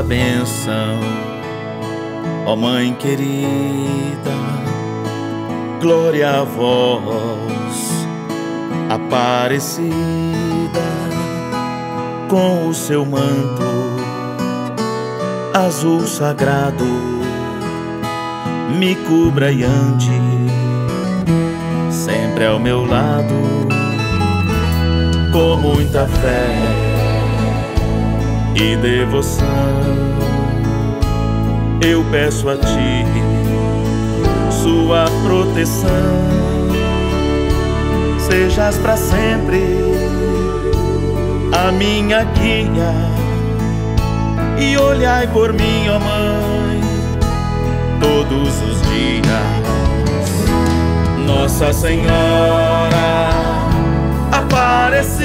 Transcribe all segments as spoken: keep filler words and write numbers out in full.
tua bênção, ó Mãe querida. Glória a vós, Aparecida, com o seu manto azul sagrado, me cubra e ande sempre ao meu lado. Com muita fé e devoção, eu peço a ti sua proteção. Sejas para sempre a minha guia e olhai por mim, ó Mãe, todos os dias. Nossa Senhora Aparecida,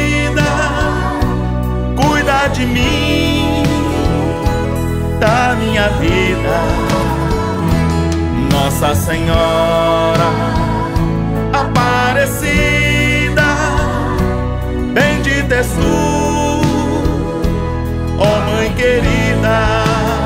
cuida de mim, da minha vida. Nossa Senhora Aparecida, bendita és tu, ó Mãe querida.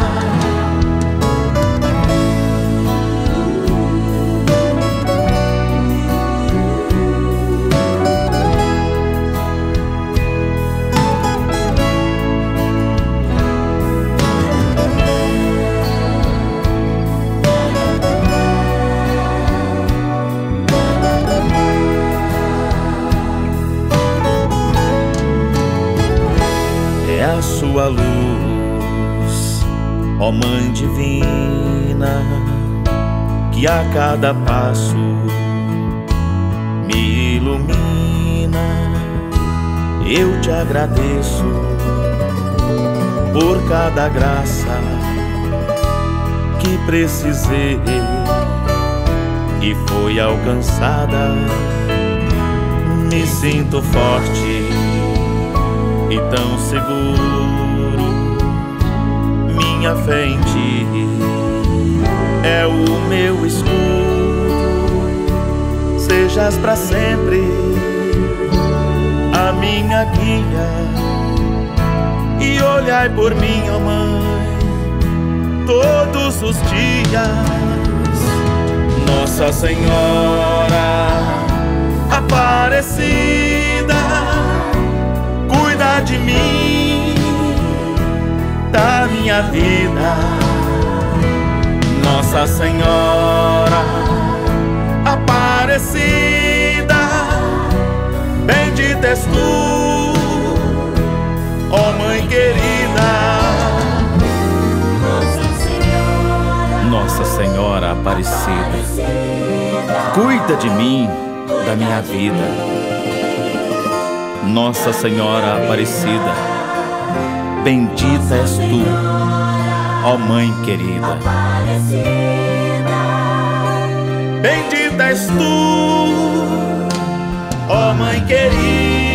É a sua luz, ó Mãe divina, que a cada passo me ilumina. Eu te agradeço por cada graça que precisei e foi alcançada. Me sinto forte e tão seguro, minha fé em ti é o meu escudo. Sejas para sempre a minha guia e olhai por mim, ó Mãe, todos os dias. Nossa Senhora Aparecida, cuida de mim, da minha vida. Nossa Senhora Aparecida, bendita és tu, ó Mãe querida. Nossa Senhora Aparecida, cuida de mim, da minha vida. Nossa Senhora Aparecida, bendita és tu, ó Mãe querida. Bendita és tu, ó Mãe querida.